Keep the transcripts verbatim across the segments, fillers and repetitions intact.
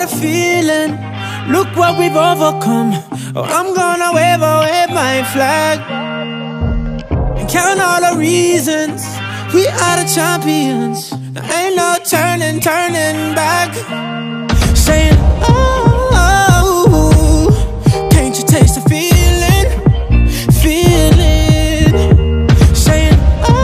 a feeling. Look what we've overcome. Oh, I'm gonna wave, oh, wave my flag and count all the reasons we are the champions. There ain't no turning, turning back. Saying, oh, can't you taste the feeling, feeling? Saying,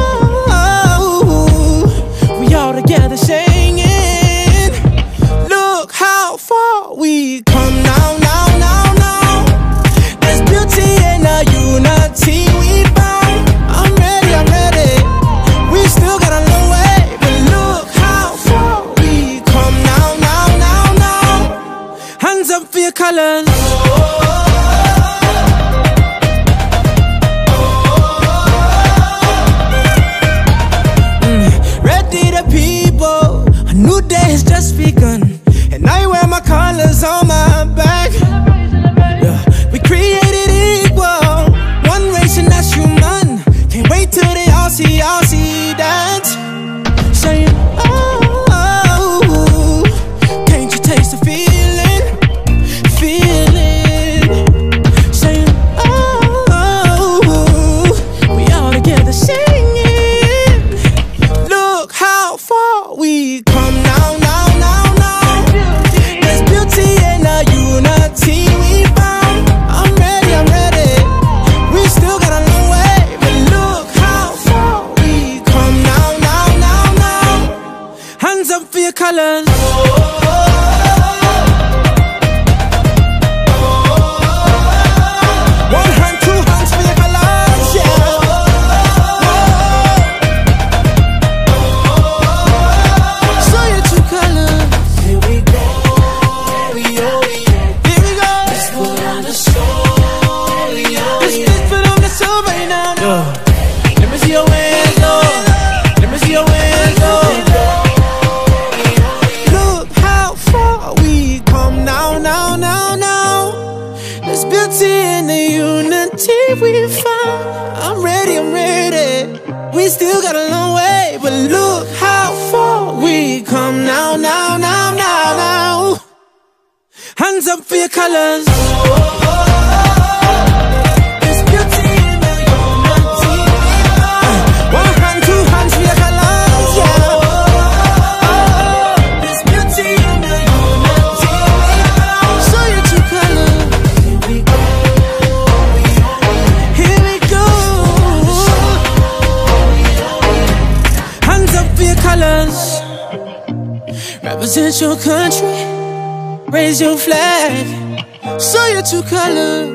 oh, we all together singing. Look how far we come now, now, now, now. There's beauty in the unity we found. I'm ready, I'm ready. We still got a long way, but look how far we come now, now, now, now. Hands up for your colors. Mm, ready the people, a new day has just begun, and I wear my colors on my back. Yeah, we created equal, one race and that's human. Can't wait till they all see, all see that. Saying, oh, can't you taste the feeling, feeling? Saying, oh, we all together singing. Look how far we come now, now, now, now. There's beauty in the unity we found. I'm ready, I'm ready. We still got a long way, but look how far we come now, now, now, now. Hands up for your colors. One hand, two hands for your colors, yeah. Show your true colors. Here we go, we oh, yeah. Here we go. Let's put on the show, we oh, yeah. Let's put on the show right now, now. Let me see your hands, oh. Let me see your hands, oh. Look how far we come now, now, now, now. There's beauty in the unity we found. I'm ready, I'm ready. We still got a long way, but look how far we come now, now, now, now, now. Hands up for your colors. There's beauty in the unity we found. One hand, two hands for your colors, yeah. There's beauty in the unity we found. Show your true colors. Here we go, here we go. Hands up for your colors. Represent your country, raise your flag, show your true colors.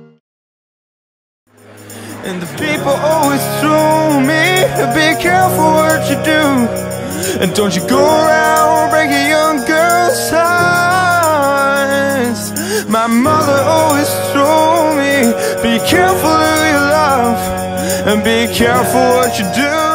And the people always told me, be careful what you do, and don't you go around breaking young girls' hearts. My mother always told me, be careful who you love, and be careful what you do.